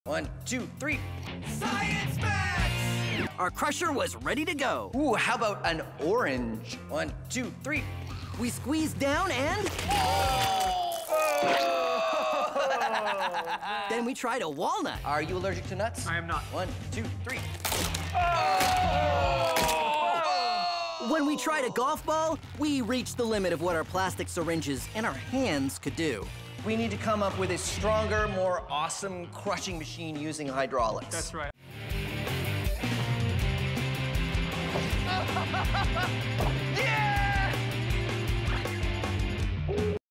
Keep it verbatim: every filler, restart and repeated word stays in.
One, two, three. Science Max! Our crusher was ready to go. Ooh, how about an orange? One, two, three. We squeezed down and... Then we tried a walnut. Are you allergic to nuts? I am not. One, two, three. When we tried a golf ball, we reached the limit of what our plastic syringes and our hands could do. We need to come up with a stronger, more awesome crushing machine using hydraulics. That's right. Yeah!